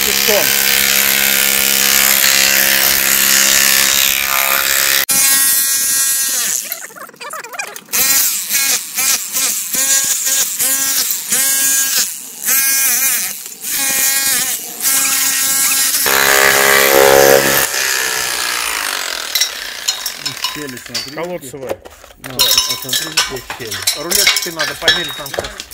пешком. Колодцевая. Ну, смотри, здесь щели. Рулеточкой надо померить там.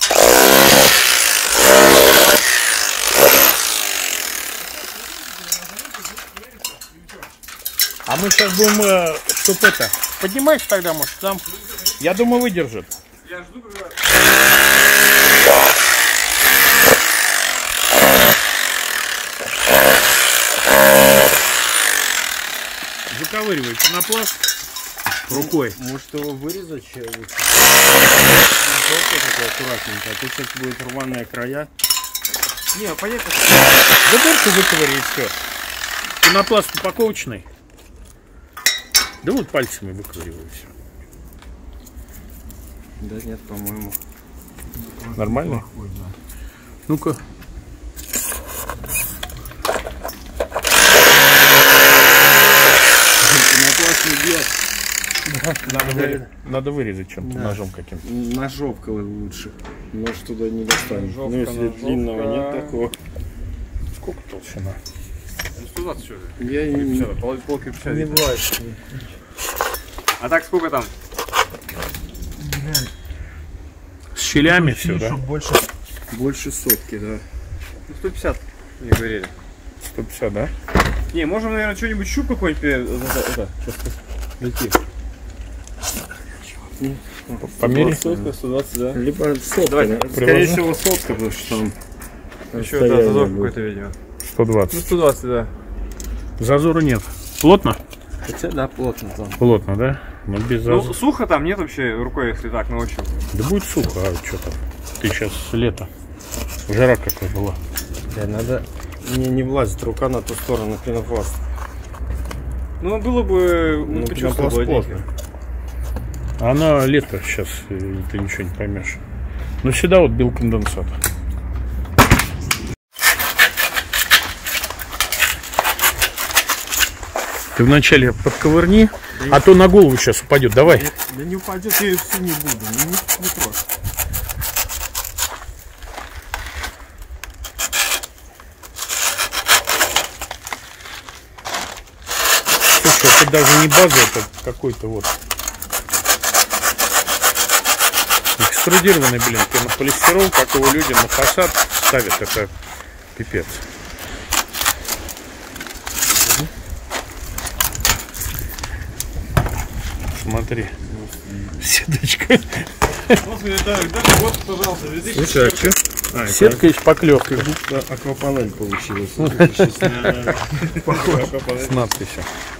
А мы сейчас будем, чтоб это, поднимайся тогда, может, там. Я думаю, выдержит. Я жду, когда... Заковыривай пенопласт рукой. Может его вырезать лучше? Такой аккуратненько, а то сейчас будет рваные края. Не, понятно. Да дырку выковыри и все. Пенопласт упаковочный. Да вот пальцами выковыриваю все. Да нет, по-моему. Нормально? Да. Ну-ка. Пенопласт не бьет. Надо вырезать чем-то, ножом каким-то. Ножовкой лучше. Нож туда не достанет. Ножовка, ну если ножовка. длинного нет такого. Сколько толщина? 120 что ли? Я не Полкирпича. не влазь. А так сколько там? С щелями все, да? Больше сотки, да. Ну 150 мне говорили. 150, да? Не, можем, наверное, что-нибудь щуп какой-нибудь найти. По мере? Сотка, 120, да. Либо сотка. Давай, Скорее всего сотка, потому что там еще да, зазор какой-то, видимо. 120. Ну 120, да. Зазора нет. Плотно? Хотя да, плотно там. Плотно, да? Ну без Ну зазора. сухо там нет вообще рукой, если так ночью. Да будет сухо, а что там? Ты сейчас лето. Жара какая была. Да, надо не влазит рука на ту сторону пенопласт. Ну было бы, Ну, почувствовал пенопласт плотненько. плотно. А она лето сейчас, ты ничего не поймешь. Но сюда вот бил конденсат. Ты вначале подковырни, а то на голову сейчас упадет. Давай. Да не упадет, я ее всю не буду. Не трожь. Слушай, это даже не база, это какой-то вот экструдированный, блин, пенополистирол, как его люди на фасад ставят, это пипец. Смотри, сеточка. Вот, пожалуйста, Слушай, а что? Сетка и шпаклевка. Как будто аквапанель получилась. С надписью.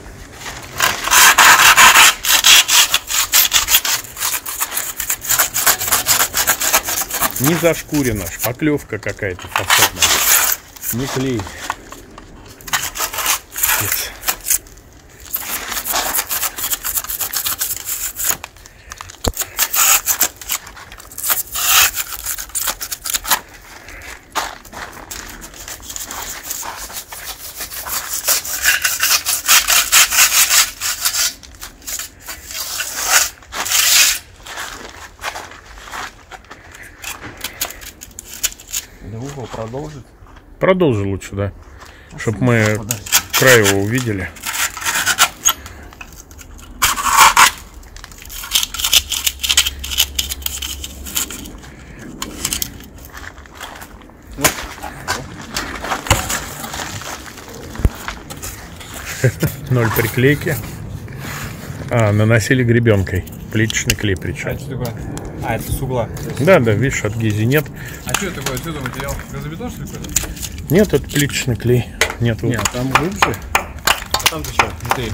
Не зашкурена, шпаклевка какая-то фасадная. Не клей. Yes. Угол продолжит. Продолжи лучше, да. Чтоб мы край его увидели. Ноль приклейки. А, наносили гребенкой. Плиточный клей причем. А что такое? А, это с угла. Да, да, видишь, от гизи нет. А что это такое? Что это материал? Газобетон, что ли, какой-то? Нет, это плиточный клей. Нет, Нет, там глубже. А там-то что? Внутри.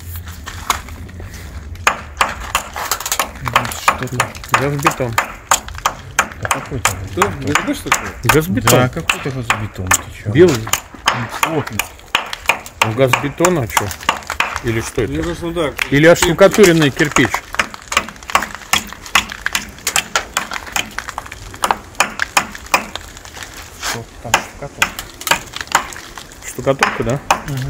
Что-то. газбетон. Какой-то. Что? ГЗБ, что ли? Газбетон. Да, какой-то газобетон. Ты чё? Белый. Плотный. Газбетон, а что? Или что Мне это? кажется, ну да. Или оштукатуренный кирпич. Что там штукатур? штукатурка, да?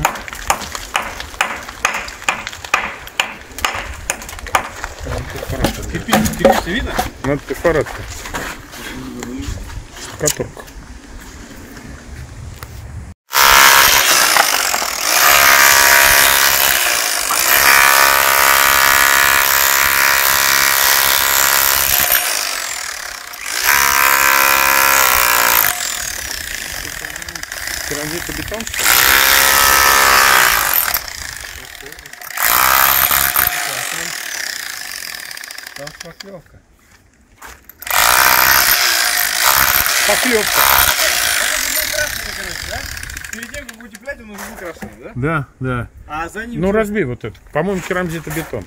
Кирпич видно? Ну, это перфоратка. Штукатурка. Керамзитобетон, что ли? Там шпаклевка. Поклевка. Перед тем, как утеплять, он уже выкрашен, да? Да, да. А за ним... Ну разбей вот это. По-моему, керамзитобетон.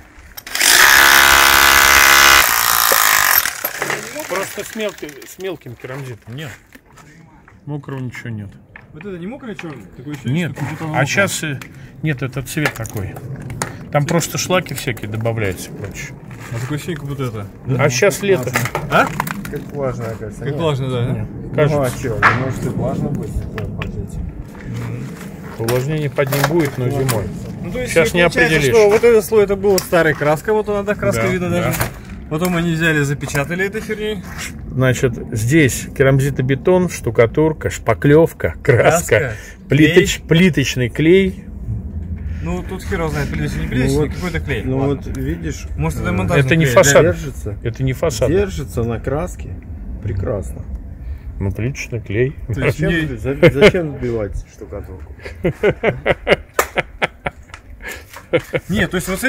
Просто с мелким керамзитом. Нет. Мокрого ничего нет. Вот это не мокрый черный? Такое ощущение, Нет. что как будто оно А мокрое. сейчас нет, это цвет такой. Там просто шлаки всякие добавляются, короче. А такое ощущение, как будто это. А сейчас лето. А? Как влажно, кажется. Как влажно, да? Нет, Ну, а кажется, что, может и влажно будет под этим. увлажнение под ним будет, но зимой. Ну, то есть, Сейчас не получается, определишь. что вот этот слой, это была старая краска, вот она, да, краска Да, видно да. даже. Потом они взяли, запечатали этой херней. Значит, здесь керамзитобетон, штукатурка, шпаклевка, краска, Краска, плиточный клей. Ну, тут хер знает, плиточный, не плиточный, Ну, вот, какой-то клей. Ну Ладно. вот видишь, Может, это монтажный Это не клей, фасад. держится. Это не фасад. Держится на краске. Прекрасно. Ну, плиточный клей. То есть Зачем, не- зачем вбивать штукатурку? Нет, то есть вот с